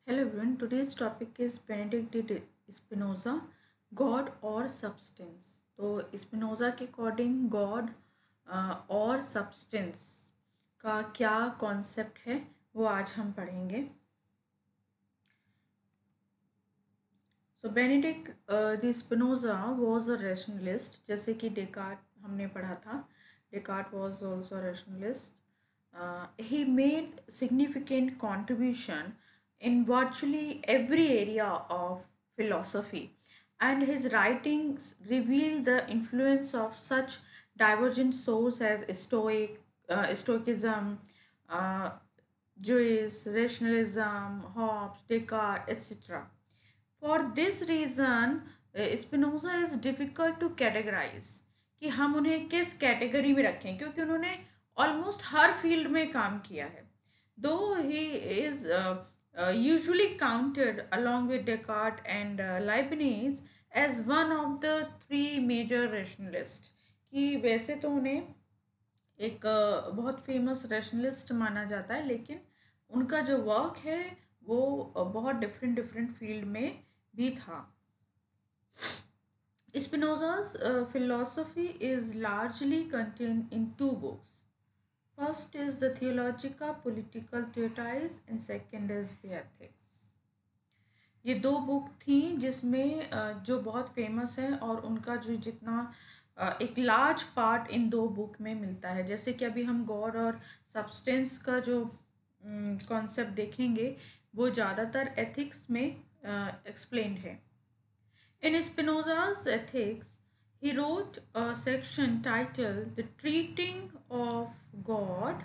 Hello everyone, today's topic is Benedict de Spinoza, God और Substance. तो Spinoza के according God और substance का क्या कॉन्सेप्ट है वो आज हम पढ़ेंगे. So Benedict de Spinoza was a rationalist. जैसे कि डेकार्ट हमने पढ़ा था, Descartes was also a rationalist. He made significant contribution in virtually every area of philosophy, and his writings reveal the influence of such divergent sources as Stoicism, uh, Joyce, rationalism, Hobbes, Descartes, etc. For this reason, Spinoza is difficult to categorize कि हम उन्हें किस category में रखें, क्योंकि उन्होंने almost हर field में काम किया है. दो he is usually counted along with Descartes and Leibniz as one of the three major rationalist. कि वैसे तो उन्हें एक बहुत फेमस रेशनलिस्ट माना जाता है, लेकिन उनका जो वर्क है वो बहुत डिफरेंट डिफरेंट फील्ड में भी था. Spinoza's philosophy is largely contained in two books. First is the Theologica Political Treatise and second is the Ethics. ये दो बुक थी जिसमें जो बहुत फेमस है और उनका जो जितना एक लार्ज पार्ट इन दो बुक में मिलता है. जैसे कि अभी हम गॉड और सब्सटेंस का जो कॉन्सेप्ट देखेंगे वो ज़्यादातर एथिक्स में एक्सप्लेन्ड है. In Spinoza's Ethics, he wrote a section titled The Treating of God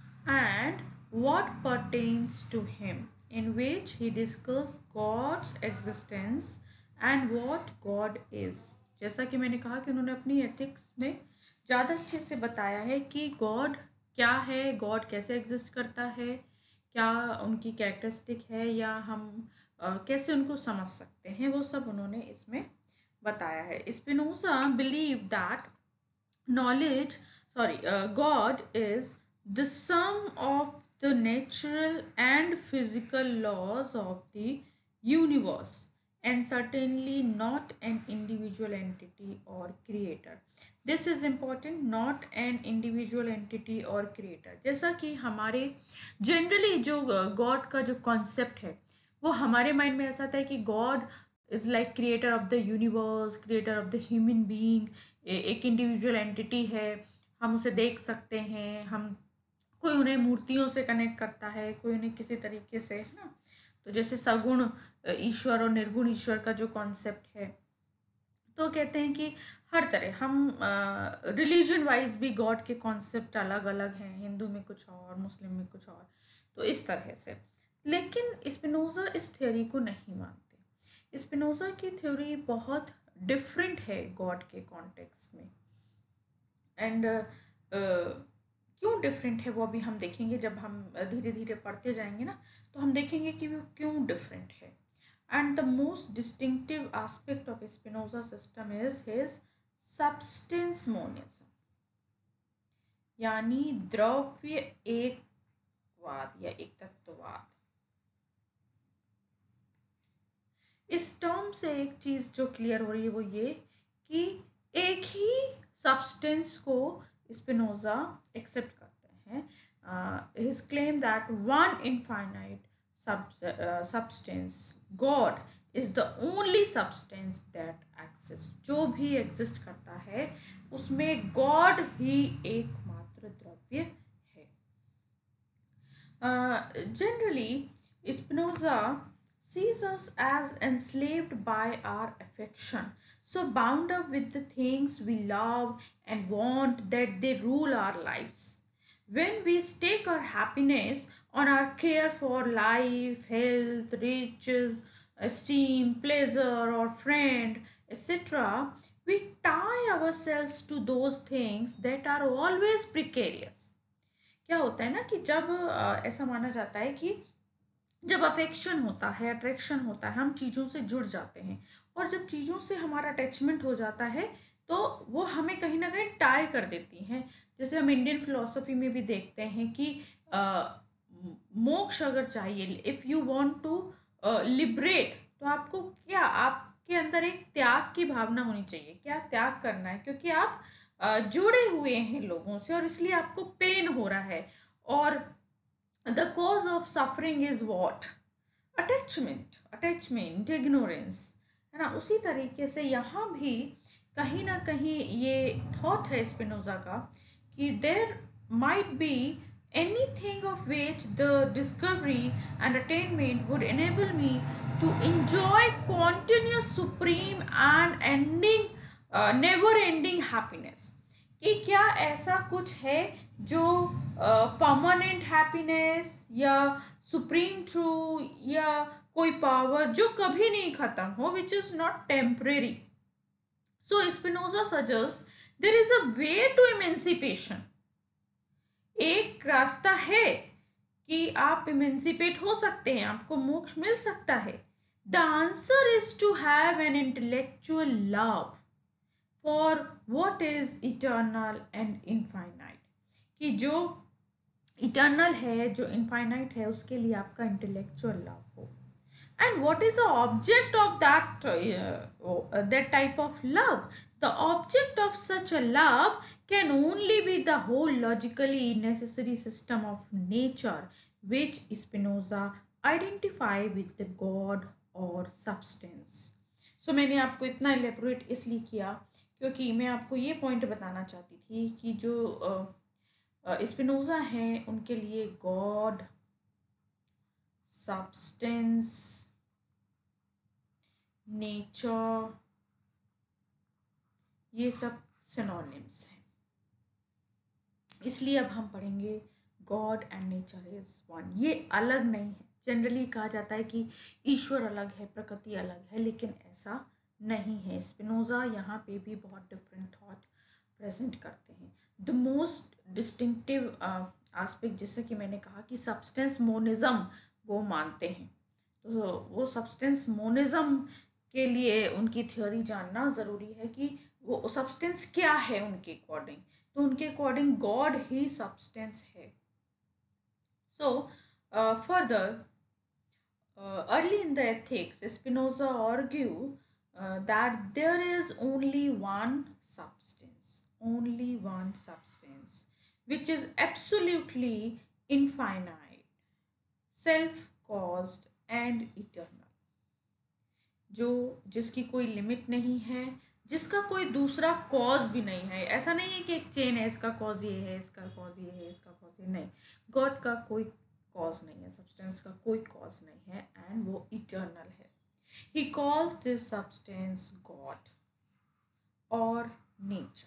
and What Pertains to Him, in which he discussed God's existence and what God is. जैसा कि मैंने कहा कि उन्होंने अपनी एथिक्स में ज़्यादा अच्छे से बताया है कि गॉड क्या है, गॉड कैसे एग्जिस्ट करता है, क्या उनकी कैरेक्टरिस्टिक है, या हम कैसे उनको समझ सकते हैं, वो सब उन्होंने इसमें बताया है. Spinoza believe that knowledge God is the sum of the natural and physical laws of the universe and certainly not an individual entity or creator. This is important, not an individual entity or creator. जैसा कि हमारे generally जो God का जो concept है वो हमारे mind में ऐसा आता है कि God is like creator of the universe, creator of the human being, एक इंडिविजुअल एंटिटी है, हम उसे देख सकते हैं, हम कोई उन्हें मूर्तियों से कनेक्ट करता है, कोई उन्हें किसी तरीके से, है ना. तो जैसे सगुण ईश्वर और निर्गुण ईश्वर का जो कॉन्सेप्ट है, तो कहते हैं कि हर तरह हम रिलीजन वाइज भी गॉड के कॉन्सेप्ट अलग अलग हैं, हिंदू में कुछ और, मुस्लिम में कुछ और, तो इस तरह से. लेकिन स्पिनोजा इस थ्योरी को नहीं मानते. स्पिनोजा की थ्योरी बहुत डिफरेंट है गॉड के कॉन्टेक्स्ट में. एंड क्यों डिफरेंट है वो अभी हम देखेंगे. जब हम धीरे धीरे पढ़ते जाएंगे ना तो हम देखेंगे कि वो क्यों डिफरेंट है. And the most distinctive aspect of Spinoza system is his substance monism, यानी द्रव्य एकवाद या एक तत्ववाद. इस टर्म से एक चीज़ जो क्लियर हो रही है वो ये कि एक ही सब्सटेंस को स्पिनोजा एक्सेप्ट करते हैं. His claim that one infinite substance, God is the only substance that exists. जो भी एग्जिस्ट करता है उसमें गॉड ही एकमात्र द्रव्य है. Generally Spinoza sees us as enslaved by our affection, so bound up with the things we love and want that they rule our lives. When we stake our happiness on our care for life, health, riches, esteem, pleasure, or friend, etc., we tie ourselves to those things that are always precarious. क्या होता है ना कि जब ऐसा माना जाता है कि जब अफेक्शन होता है, अट्रैक्शन होता है, हम चीज़ों से जुड़ जाते हैं, और जब चीज़ों से हमारा अटैचमेंट हो जाता है तो वो हमें कहीं ना कहीं टाई कर देती हैं. जैसे हम इंडियन फिलोसफी में भी देखते हैं कि मोक्ष अगर चाहिए, if you want to liberate, तो आपको क्या, आपके अंदर एक त्याग की भावना होनी चाहिए। क्या त्याग करना है? क्योंकि आप जुड़े हुए हैं लोगों से और इसलिए आपको पेन हो रहा है। और the cause of suffering is what? Attachment, ignorance, है ना। उसी तरीके से यहाँ भी कहीं ना कहीं ये थॉट है स्पिनोजा का कि there might be anything of which the discovery and attainment would enable me to enjoy continuous supreme and ending never ending happiness। कि क्या ऐसा कुछ है जो परमानेंट हैप्पीनेस या सुप्रीम ट्रू या कोई पावर जो कभी नहीं खत्म हो, which is not temporary. So Spinoza suggest there is a way to emancipation. एक रास्ता है कि आप इमेंसिपेट हो सकते हैं, आपको मोक्ष मिल सकता है। The answer is to have an intellectual love for what is eternal and infinite. कि जो इटर्नल है, जो इनफाइनाइट है, उसके लिए आपका इंटेलेक्चुअल लव हो। And what is the object of that type of love? The object of such a love can only be the whole logically necessary system of nature, which Spinoza identify with the God or substance. So मैंने आपको इतना elaborate इसलिए किया क्योंकि मैं आपको ये point बताना चाहती थी कि जो स्पिनोजा हैं उनके लिए गॉड, सब्सटेंस, नेचर, ये सब सिनोनिम्स हैं। इसलिए अब हम पढ़ेंगे God and nature is one. ये अलग नहीं है। जनरली कहा जाता है कि ईश्वर अलग है, प्रकृति अलग है, लेकिन ऐसा नहीं है। स्पिनोजा यहाँ पे भी बहुत डिफरेंट थॉट प्रेजेंट करते हैं। द मोस्ट डिस्टिंक्टिव एस्पेक्ट, जैसे कि मैंने कहा कि सब्सटेंस मोनिज्म वो मानते हैं, तो वो सब्सटेंस मोनिज्म के लिए उनकी थ्योरी जानना ज़रूरी है कि वो सब्सटेंस क्या है उनके अकॉर्डिंग। तो उनके अकॉर्डिंग गॉड ही सब्सटेंस है। So further early in the Ethics Spinoza argue that there is only one substance which is absolutely infinite, self-caused and eternal, जो जिसकी कोई लिमिट नहीं है, जिसका कोई दूसरा कॉज भी नहीं है। ऐसा नहीं है कि एक चेन है, इसका कॉज ये है, इसका कॉज ये है, इसका कॉज ये नहीं। गॉड का कोई कॉज नहीं है, सब्सटेंस का कोई कॉज नहीं है, एंड वो इटर्नल है। He calls this substance God और nature.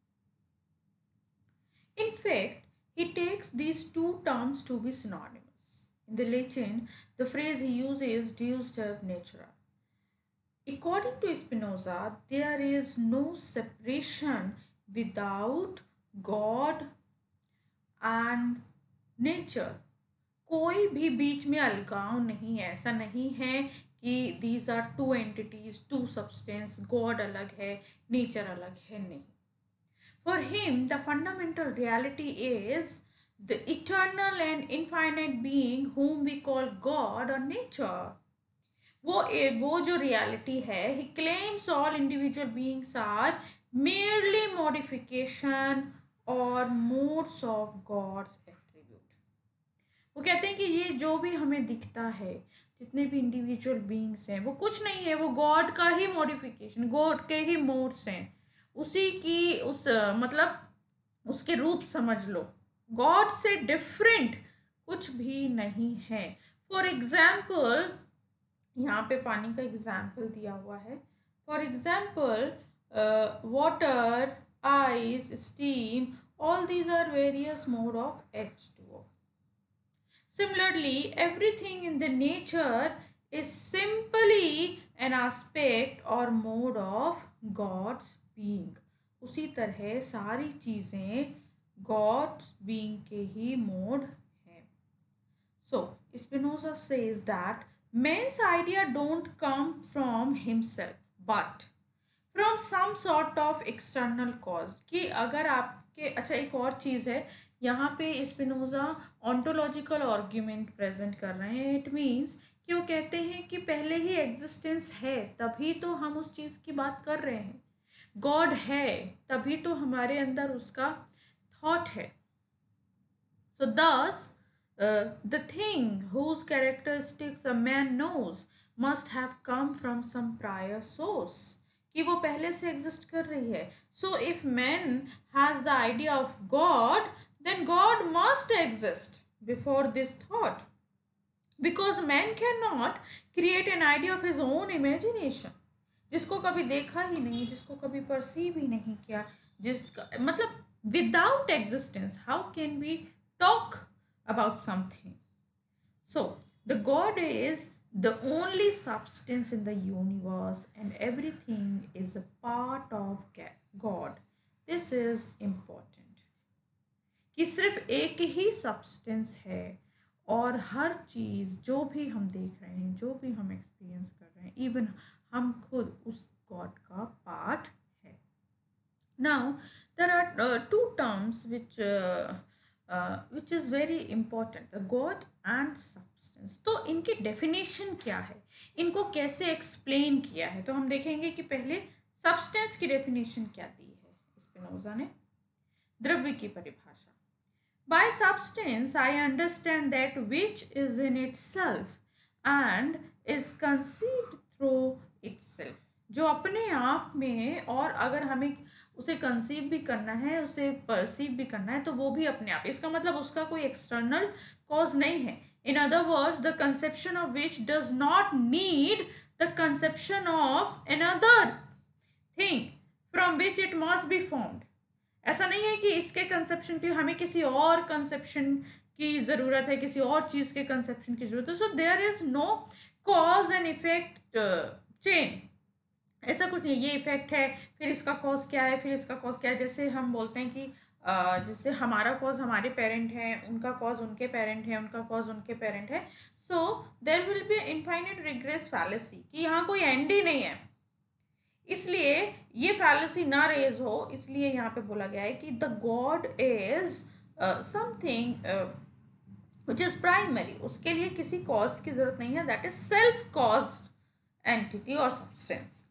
In fact, he takes these two terms to be synonymous. In the Latin, the phrase he uses deus ter natura. According to Spinoza, there is no separation without God and nature. कोई भी बीच में अलगाव नहीं है। ऐसा नहीं है कि these are two entities, two substance, God अलग है, nature अलग है, नहीं। For him, the fundamental reality is the eternal and infinite being whom we call God or nature. वो जो reality है, he claims all individual beings are merely modification or modes of God's attribute. वो कहते हैं कि ये जो भी हमें दिखता है, जितने भी इंडिविजुअल बीइंग्स हैं, वो कुछ नहीं है, वो गॉड का ही मॉडिफिकेशन, गॉड के ही मोड्स हैं, उसी की मतलब उसके रूप समझ लो। गॉड से डिफरेंट कुछ भी नहीं है। फॉर एग्जाम्पल, यहाँ पे पानी का एग्जाम्पल दिया हुआ है। For example water, ice, steam, all these are various mode of H2O. Similarly, everything in the nature is simply an aspect or mode of God's being. उसी तरह सारी चीज़ें God's being के ही मोड हैं। So, Spinoza says that man's idea don't come from himself but from some sort of external cause। कि अगर आपके, अच्छा एक और चीज़ है यहाँ पे स्पिनोजा ऑन्टोलॉजिकल आर्ग्यूमेंट प्रेजेंट कर रहे हैं। इट मीन्स कि वो कहते हैं कि पहले ही एग्जिस्टेंस है, तभी तो हम उस चीज़ की बात कर रहे हैं। गॉड है तभी तो हमारे अंदर उसका थॉट है। So thus, the thing whose characteristics a man knows must have come from some prior source, कि वो पहले से एग्जिस्ट कर रही है. So if man has the idea of God, then God must exist before this thought, because man cannot create an idea of his own imagination, जिसको कभी देखा ही नहीं, जिसको कभी परसीव ही नहीं किया, जिसका मतलब without existence how can we talk about something. So, the God is the only substance in the universe, and everything is a part of God. This is important. कि सिर्फ एक ही सब्सटेंस है और हर चीज़ जो भी हम देख रहे हैं, जो भी हम एक्सपीरियंस कर रहे हैं, इवन हम खुद उस गॉड का पार्ट है. Now there are two terms which is very important, the God and substance. तो इनकी डेफिनेशन क्या है, इनको कैसे एक्सप्लेन किया है, तो हम देखेंगे कि पहले सब्सटेंस की डेफिनेशन क्या दी है स्पिनोजा ने. द्रव्य की परिभाषा. By substance I understand that which is in itself and is conceived through itself. जो अपने आप में है और अगर हमें उसे कंसीव भी करना है, उसे परसीव भी करना है, तो वो भी अपने आप. इसका मतलब उसका कोई एक्सटर्नल कॉज नहीं है. In other words, the conception of which does not need the conception of another thing from which it must be formed. ऐसा नहीं है कि इसके कंसेप्शन के हमें किसी और कंसेप्शन की ज़रूरत है, किसी और चीज़ के कंसेप्शन की ज़रूरत है. So there is no cause and effect chain. ऐसा कुछ नहीं, ये इफेक्ट है फिर इसका कॉज क्या है, फिर इसका कॉज क्या है. जैसे हम बोलते हैं कि जैसे हमारा कॉज हमारे पेरेंट हैं, उनका कॉज उनके पेरेंट हैं, उनका कॉज उनके पेरेंट है. So there will be infinite regress fallacy, कि यहाँ कोई एंड ही नहीं है. इसलिए ये फैलेसी ना रेज हो, इसलिए यहाँ पे बोला गया है कि the God is something which is primary. उसके लिए किसी कॉज की जरूरत नहीं है. That is self caused entity और substance.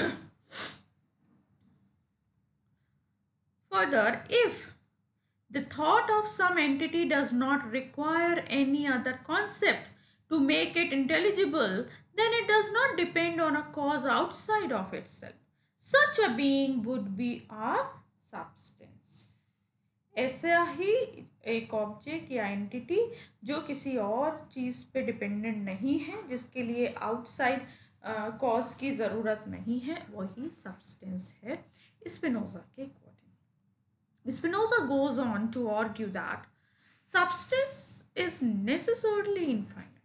Further, if the thought of some entity does not require any other concept to make it intelligible, then it does not depend on a cause outside of itself. Such a being would be a substance. ऐसा ही एक object या entity जो किसी और चीज़ पे dependent नहीं है, जिसके लिए आउटसाइड कॉज की ज़रूरत नहीं है, वही सब्सटेंस है स्पिनोजा के according. Spinoza goes on to argue that substance is necessarily infinite.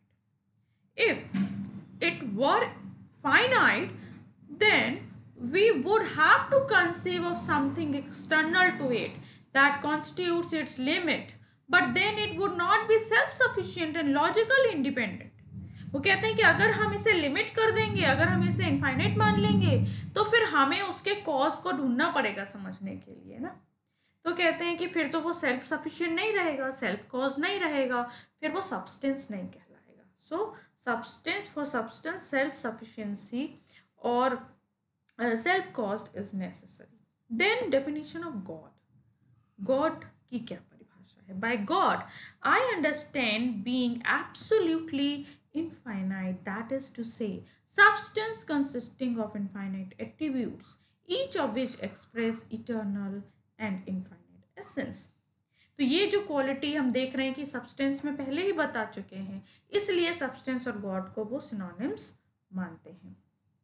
If it were finite, then we would have to conceive of something external to it that constitutes its limit, but then it would not be self-sufficient and logically independent. वो कहते हैं कि अगर हम इसे limit कर देंगे, अगर हम इसे इनफाइनाइट मान लेंगे, तो फिर हमें उसके कॉज को ढूंढना पड़ेगा समझने के लिए ना. तो कहते हैं कि फिर तो वो सेल्फ सफिशिएंट नहीं रहेगा, सेल्फ कॉज नहीं रहेगा, फिर वो सब्सटेंस नहीं कहलाएगा. सो substance, for substance self sufficiency और self caused is necessary. Then definition of God. God की क्या परिभाषा है? By God I understand being absolutely infinite, that is to say, substance consisting of infinite attributes, each of which express eternal and infinite essence. तो ये जो quality हम देख रहे हैं कि सब्सटेंस में पहले ही बता चुके हैं, इसलिए सब्सटेंस और गॉड को वो सिनोनिम्स मानते हैं.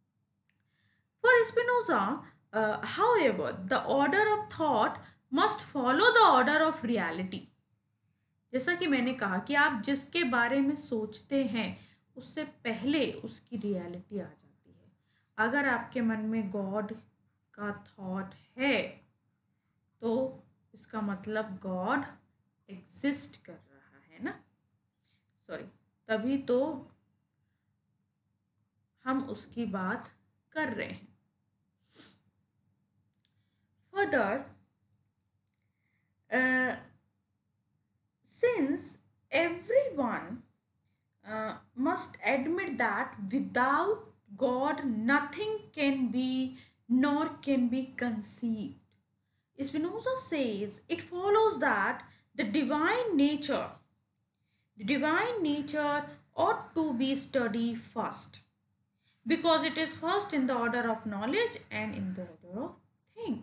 For Spinoza, however, the order of thought must follow the order of reality. जैसा कि मैंने कहा कि आप जिसके बारे में सोचते हैं उससे पहले उसकी रियलिटी आ जाती है. अगर आपके मन में गॉड का थॉट है तो इसका मतलब गॉड एग्जिस्ट कर रहा है ना, सॉरी, तभी तो हम उसकी बात कर रहे हैं. Further since everyone must admit that without God nothing can be nor can be conceived. Spinoza says it follows that the divine nature ought to be studied first because it is first in the order of knowledge and in the order of thing.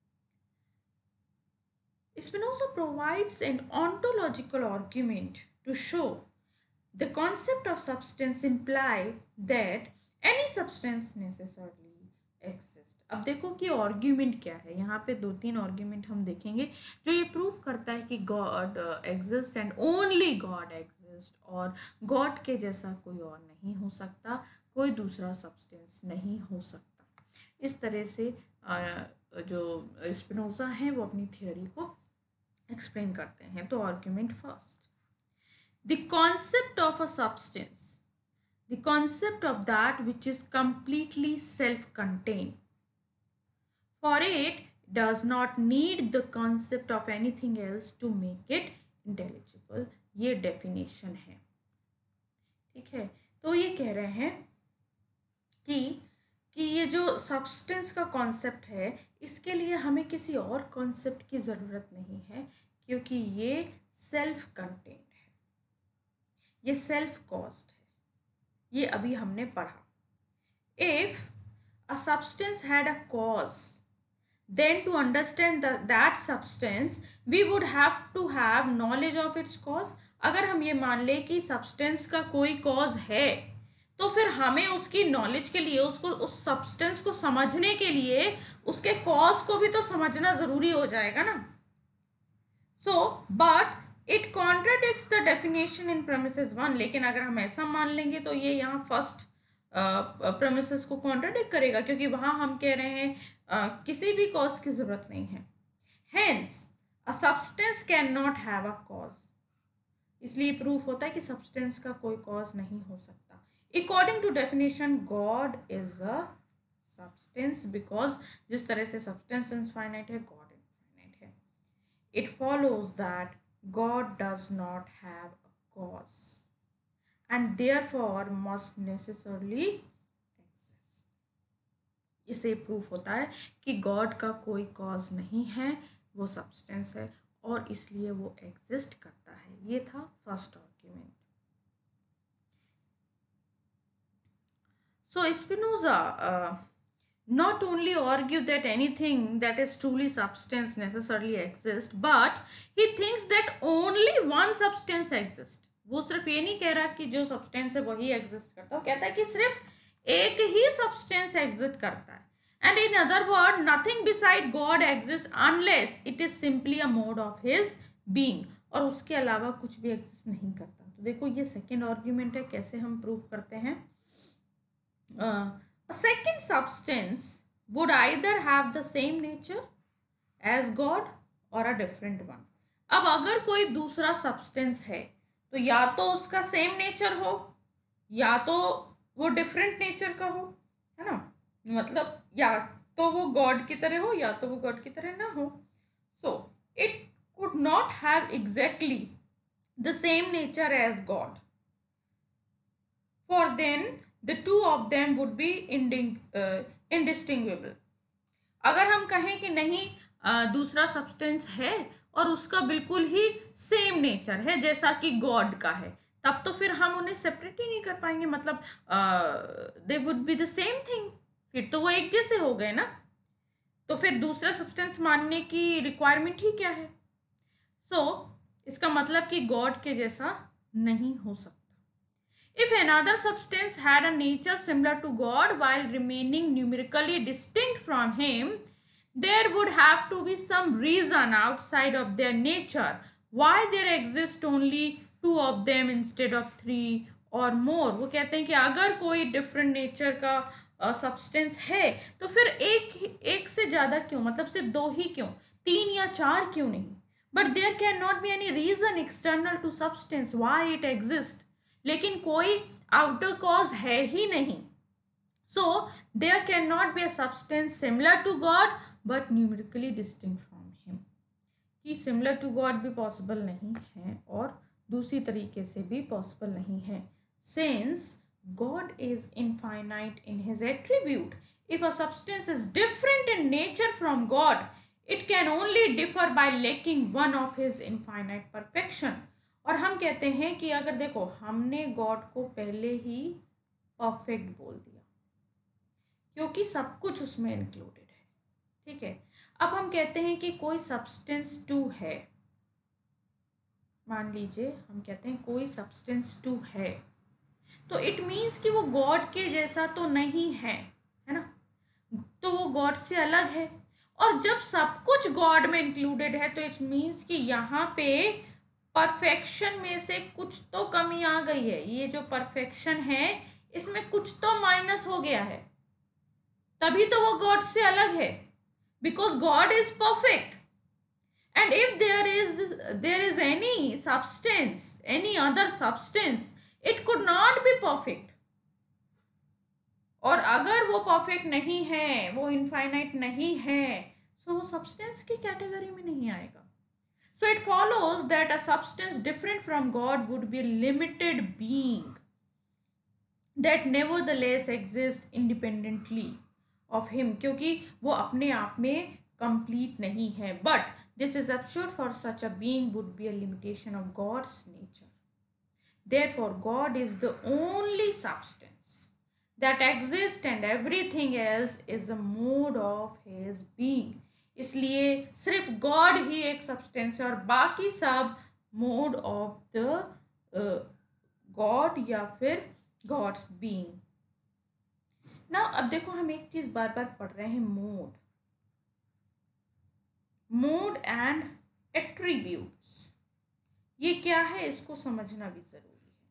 Spinoza provides an ontological argument to show the concept of substance imply that any substance necessarily exist. अब देखो कि argument क्या है, यहाँ पे दो तीन argument हम देखेंगे जो ये प्रूव करता है कि God exist and only God exist, और गॉड के जैसा कोई और नहीं हो सकता, कोई दूसरा सब्सटेंस नहीं हो सकता। इस तरह से जो स्पिनोजा हैं वो अपनी थियोरी को एक्सप्लेन करते हैं। तो argument first, the concept of a substance, the concept of that which is completely self contained, for it does not need the concept of anything else to make it intelligible. ये definition है, ठीक है। तो ये कह रहे हैं कि ये जो सब्सटेंस का कॉन्सेप्ट है इसके लिए हमें किसी और कॉन्सेप्ट की ज़रूरत नहीं है, क्योंकि ये सेल्फ कंटेन्ड है, ये सेल्फ कॉज्ड है। ये अभी हमने पढ़ा। If a substance had a cause, then to understand that substance we would have to have knowledge of its cause. अगर हम ये मान लें कि सब्सटेंस का कोई कॉज है तो फिर हमें उसकी नॉलेज के लिए, उसको उस सब्सटेंस को समझने के लिए उसके कॉज को भी तो समझना ज़रूरी हो जाएगा ना। So but it contradicts the definition in premises 1। लेकिन अगर हम ऐसा मान लेंगे तो ये यहाँ फर्स्ट प्रेमिसेस को कॉन्ट्राडिक्ट करेगा, क्योंकि वहाँ हम कह रहे हैं किसी भी कॉज की ज़रूरत नहीं है। Hence a substance can not have a cause, इसलिए प्रूफ होता है कि सब्सटेंस का कोई कॉज नहीं हो सकता। According to definition, God is a substance because जिस तरह से substance infinite है, God infinite है। It follows that God does not have a cause and therefore must necessarily exist। इसे प्रूफ होता है कि God का कोई cause नहीं है, वो substance है और इसलिए वो exist करता है। ये था first argument. So Spinoza not only argued that anything that is truly substance necessarily exists, but he thinks that only one substance exists। वो सिर्फ ये नहीं कह रहा कि जो substance है वही exist करता है, वो कहता है कि सिर्फ एक ही substance exist करता है। And in other words, nothing beside God exists unless it is simply a mode of his being। और उसके अलावा कुछ भी exist नहीं करता। तो देखो ये second argument है, कैसे हम prove करते हैं। A second substance would either have the same nature as God or a different one। अब अगर कोई दूसरा substance है तो या तो उसका सेम नेचर हो या तो वो डिफरेंट नेचर का हो, है ना। मतलब या तो वो गॉड की तरह हो या तो वो गॉड की तरह ना हो। So it could not have exactly the same nature as God, for then the two of them would be indistinguishable। अगर हम कहें कि नहीं दूसरा सब्सटेंस है और उसका बिल्कुल ही सेम नेचर है जैसा कि गॉड का है, तब तो फिर हम उन्हें सेपरेट ही नहीं कर पाएंगे। मतलब they would be the same thing, फिर तो वो एक जैसे हो गए ना। तो फिर दूसरा सब्सटेंस मानने की रिक्वायरमेंट ही क्या है। सो इसका मतलब कि गॉड के जैसा नहीं हो सकता। If another substance had a nature similar to God while remaining numerically distinct from him, there would have to be some reason outside of their nature why there exist only two of them instead of three or more। वो कहते हैं कि अगर कोई different nature का substance है तो फिर एक से ज़्यादा क्यों, मतलब सिर्फ दो ही क्यों, तीन या चार क्यों नहीं। But there can not be any reason external to substance why it exist. लेकिन कोई आउटर कॉज है ही नहीं। So there can not be a substance similar to God but numerically distinct from him. कि सिमिलर टू गॉड भी possible नहीं है और दूसरी तरीके से भी पॉसिबल नहीं है. Since God is infinite in his attribute, if a substance is different in nature from God, it can only differ by lacking one of his infinite perfection. और हम कहते हैं कि अगर देखो हमने गॉड को पहले ही परफेक्ट बोल दिया क्योंकि सब कुछ उसमें इंक्लूडेड है. ठीक है. अब हम कहते हैं कि कोई सब्सटेंस टू है. मान लीजिए हम कहते हैं कोई सब्सटेंस टू है, तो इट मीन्स कि वो गॉड के जैसा तो नहीं है ना. तो वो गॉड से अलग है. और जब सब कुछ गॉड में इंक्लूडेड है तो इट मीन्स कि यहाँ पे परफेक्शन में से कुछ तो कमी आ गई है. ये जो परफेक्शन है इसमें कुछ तो माइनस हो गया है, तभी तो वो गॉड से अलग है. Because God is perfect. And if there is any substance, any other substance, it could not be perfect. और अगर वो परफेक्ट नहीं है, वो इनफाइनाइट नहीं है, सो वो सब्सटेंस की कैटेगरी में नहीं आएगा. So it follows that a substance different from God would be limited being that nevertheless exist independently of him, क्योंकि वो अपने आप में कंप्लीट नहीं है. But this is absurd, for such a being would be a limitation of God's nature. Therefore, God is the only substance that exists and everything else is a mode of his being. इसलिए सिर्फ God ही एक substance है और बाकी सब mode of the God या फिर God's being. ना अब देखो हम एक चीज बार बार पढ़ रहे हैं, मोड एंड एट्रीब्यूट्स. ये क्या है इसको समझना भी जरूरी है.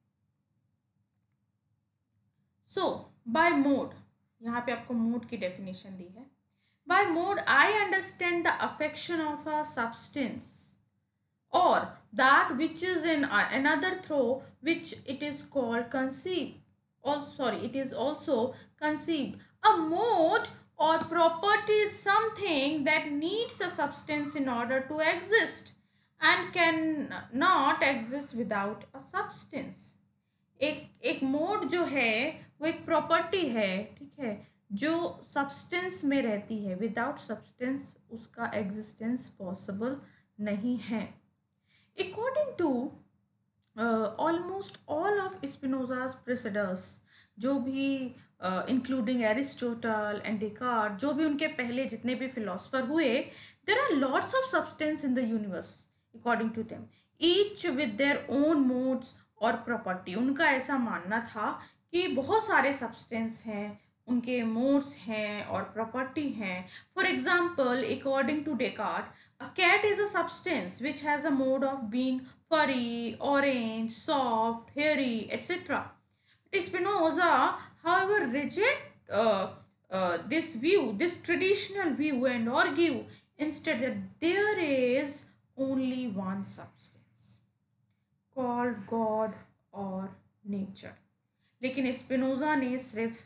सो बाय मोड, यहाँ पे आपको मोड की डेफिनेशन दी है. By mode I understand the affection of a substance or that which is in another through which it is called conceived. It is also conceived. A mode or property is something that needs a substance in order to exist and can not exist without a substance. एक mode जो है वो एक property है, ठीक है, जो substance में रहती है. विदाउट सब्सटेंस उसका एग्जिस्टेंस पॉसिबल नहीं है. According to almost all of Spinoza's predecessors, जो भी इंक्लूडिंग एरिस्टोटल एंड डेकार्ट, जो भी उनके पहले जितने भी फिलोसफर हुए, there are lots of substance in the universe according to them, each with their own modes और प्रॉपर्टी. उनका ऐसा मानना था कि बहुत सारे सब्सटेंस हैं, उनके मोड्स हैं और प्रॉपर्टी हैं. For example, according to Descartes, a cat is a substance which has a mode of being furry, orange, soft, hairy, etc. But Spinoza, however, reject this view, this traditional view, and argue instead that there is only one substance called God or nature. लेकिन Spinoza ने सिर्फ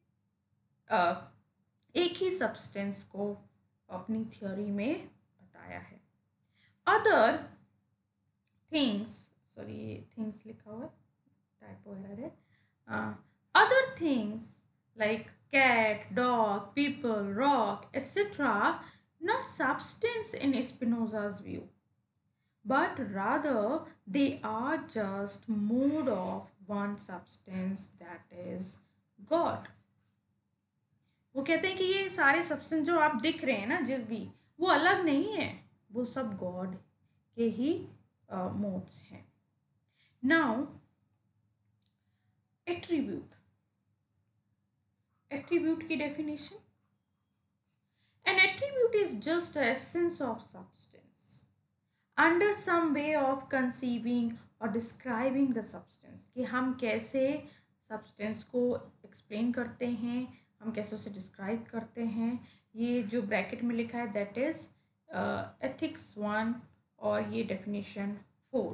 एक ही substance को अपनी theory में है. Other things, things लिखा हुआ है, टाइपो एरर है. Other things like cat, dog, people, rock, etcetera, not substance in Spinoza's view, but rather they are just mode of one substance, that is God. वो कहते हैं कि ये सारे सब्सटेंस जो आप दिख रहे हैं ना, जिस भी, वो अलग नहीं है, वो सब गॉड के ही मोड्स हैं. नाउ एट्रीब्यूट, एट्रीब्यूट की definition, an attribute is just essence of substance under some way of conceiving और डिस्क्राइबिंग द सब्सटेंस. कि हम कैसे सब्सटेंस को एक्सप्लेन करते हैं, हम कैसे उसे डिस्क्राइब करते हैं. ये जो ब्रैकेट में लिखा है दैट इज एथिक्स 1 और ये डेफिनेशन 4.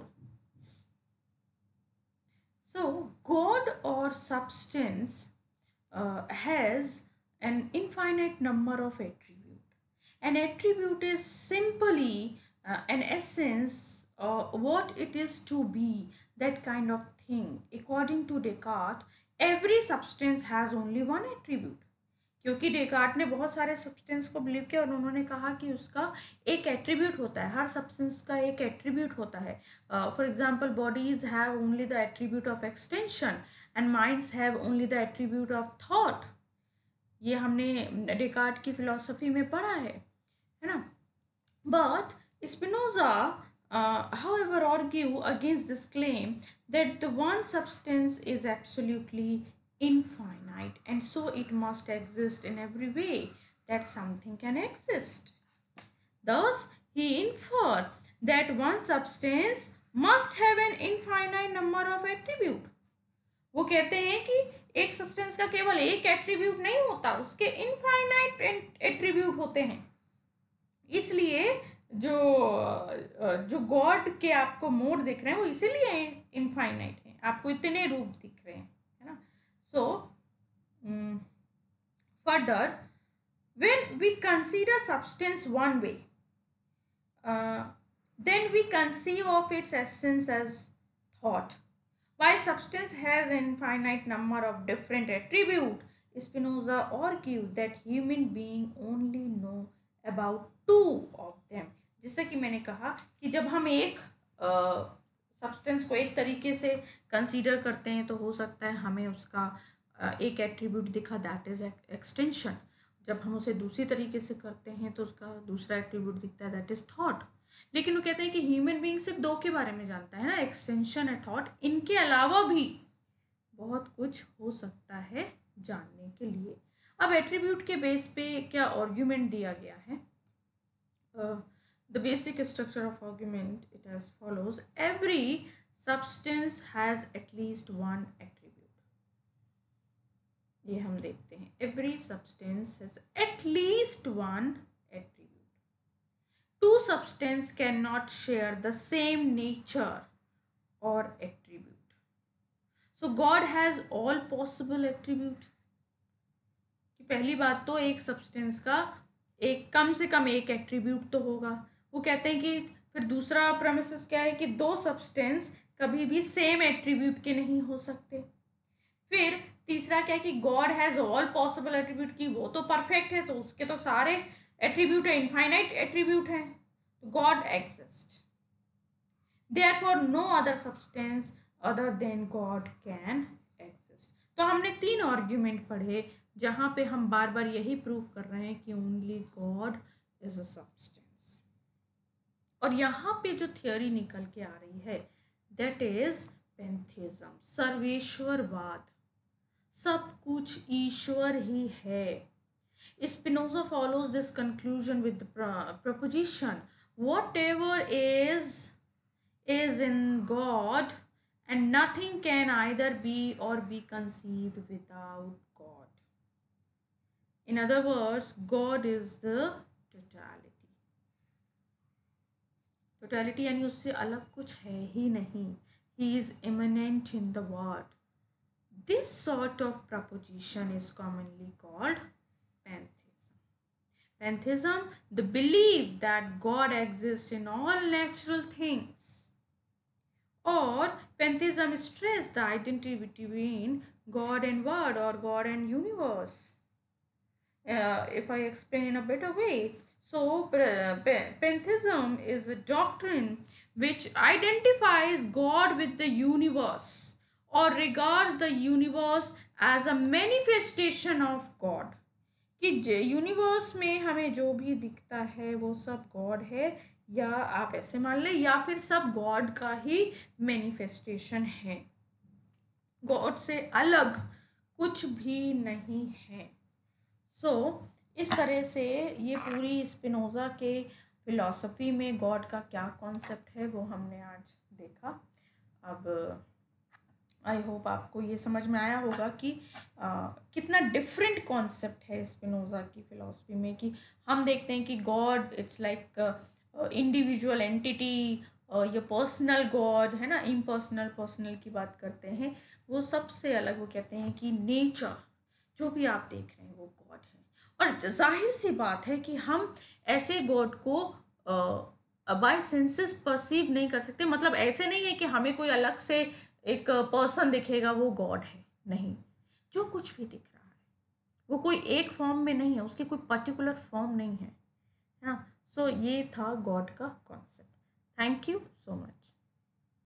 सो गॉड और substance has an infinite number of attribute. An attribute is simply an essence, what it is to be, that kind of thing. According to Descartes, every substance has only one attribute. क्योंकि Descartes ने बहुत सारे substance को believe किया और उन्होंने कहा कि उसका एक एट्रीब्यूट होता है, हर सब्सटेंस का एक एट्रीब्यूट होता है. For example, bodies have only the attribute of extension and minds have only the attribute of thought. ये हमने डेकार्ट की फिलॉसफी में पढ़ा है ना. But Spinoza, however, argue against this claim that the one substance is absolutely infinite and so it must exist in every way that something can exist. Thus, he inferred that one substance must have an infinite number of attributes. वो कहते हैं कि एक substance का केवल एक attribute नहीं होता, उसके इनफाइनाइट एट्रीब्यूट होते हैं. इसलिए जो जो गॉड के आपको मोड दिख रहे हैं वो इसीलिए इनफाइनाइट है, आपको इतने रूप दिख रहे हैं, है ना. So further, when we consider substance one way, then we conceive of its essence as thought. While substance has an infinite number of different attributes, Spinoza argued that human beings only know about two of them. जैसे कि मैंने कहा कि जब हम एक substance को एक तरीके से कंसीडर करते हैं तो हो सकता है हमें उसका एक एट्रीब्यूट दिखा, दैट इज एक्सटेंशन. जब हम उसे दूसरी तरीके से करते हैं तो उसका दूसरा एट्रीब्यूट दिखता है, दैट इज थॉट. लेकिन वो कहते हैं कि ह्यूमन बीइंग सिर्फ दो के बारे में जानता है ना, एक्सटेंशन है, थॉट. इनके अलावा भी बहुत कुछ हो सकता है जानने के लिए. अब एट्रीब्यूट के बेस पे क्या आर्ग्यूमेंट दिया गया है. The basic structure of argument it as follows. Every substance has at least one attribute. ये हम देखते हैं, every substance has at least one attribute. Two substances cannot share the same nature or attribute. So God has all possible attribute. कि पहली बात तो एक substance का एक कम से कम एक एट्रीब्यूट तो होगा. वो कहते हैं कि फिर दूसरा प्रेमिसेस क्या है कि दो सब्सटेंस कभी भी सेम एट्रीब्यूट के नहीं हो सकते. फिर तीसरा क्या है कि God has all possible attribute, की वो तो परफेक्ट है तो उसके तो सारे एट्रीब्यूट है, इनफाइनाइट एट्रीब्यूट है. God exists. Therefore, no other substance other than God can exist. तो हमने तीन आर्ग्यूमेंट पढ़े जहाँ पे हम बार बार यही प्रूव कर रहे हैं कि only God is a substance. और यहाँ पे जो थियोरी निकल के आ रही है दैट इज पैंथेइज्म, सर्वेश्वरवाद. सब कुछ ईश्वर ही है. Spinoza follows this conclusion with the proposition, whatever is in God, and nothing can either be or be conceived without God. In other words, God is the totality. Totality यानी उससे अलग कुछ है ही नहीं. He is immanent in the word. This sort of proposition is commonly called pantheism. Pantheism, the belief that God exists in all natural things. Or pantheism stresses the identity between God and word or God and universe. If I explain in a better way, so pantheism is a doctrine which identifies God with the universe or regards the universe as a manifestation of God. कि universe में हमें जो भी दिखता है वो सब God है, या आप ऐसे मान लें, या फिर सब गॉड का ही मैनिफेस्टेशन है. गॉड से अलग कुछ भी नहीं है. सो इस तरह से ये पूरी स्पिनोज़ा के फिलॉसफी में गॉड का क्या कॉन्सेप्ट है वो हमने आज देखा. अब आई होप आपको ये समझ में आया होगा कि कितना डिफरेंट कॉन्सेप्ट है स्पिनोज़ा की फ़िलॉसफी में. कि हम देखते हैं कि God it's like individual entity, या पर्सनल गॉड है ना, इम्पर्सनल पर्सनल की बात करते हैं. वो सबसे अलग, वो कहते हैं कि नेचर जो भी आप देख रहे हैं वो गॉड है. और जाहिर सी बात है कि हम ऐसे गॉड को बाय सेंसेस परसीव नहीं कर सकते, मतलब ऐसे नहीं है कि हमें कोई अलग से एक पर्सन दिखेगा वो गॉड है, नहीं। जो कुछ भी दिख रहा है वो कोई एक फॉर्म में नहीं है, उसकी कोई पर्टिकुलर फॉर्म नहीं है, है ना। सो ये था गॉड का concept. Thank you so much.